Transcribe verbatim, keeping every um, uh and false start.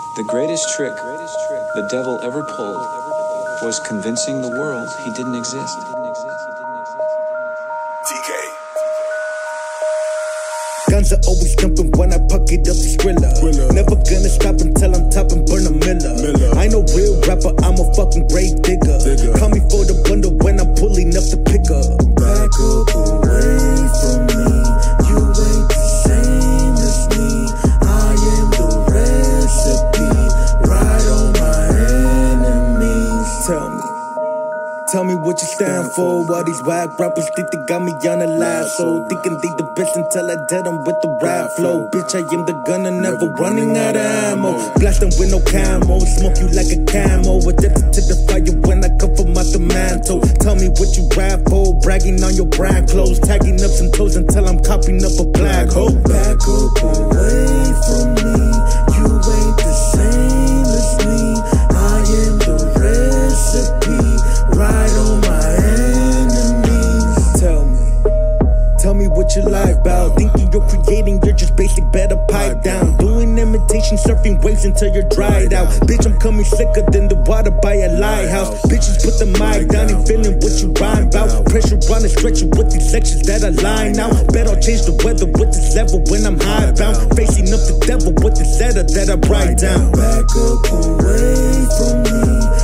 The greatest trick the devil ever pulled was convincing the world he didn't exist. T K. Guns are always jumping when I pocket up the Skrilla. Never gonna stop until I'm topping Burner Miller. Miller. I ain't no real rapper, I'm a fucking grave digger. digger. Call me for the bundle when I'm pulling up the pickup. Back up away from me, you ain't the same as me. I am the recipe, right on my enemies. Tell me. Tell me what you stand for. Why these whack rappers think they got me on the last so thinking they the best until I dead them with the rap flow. Bitch, I am the gunner, never running out of ammo. Blasting with no camo, smoke you like a camo. Addicted to the fire when I come from out the mantle. Tell me what you rap for, bragging on your brand clothes, tagging up some toes until I'm copying up a black hole. Back up away from me, you ain't the same as me. I am the recipe, right on my enemies. Tell me, tell me what you lie about. Thinking you're creating, you're just basic, better pipe down. Doing imitation, surfing waves until you're dried out. Bitch, I'm coming slicker than the water by a lighthouse. Bitches put the mic down and feeling what you rhyme about. Pressure on the stretcher with these lectures that I line out. Bet I'll change the weather with this level when I'm high bound. Facing up the devil with this letter that I write down. Back up away from me,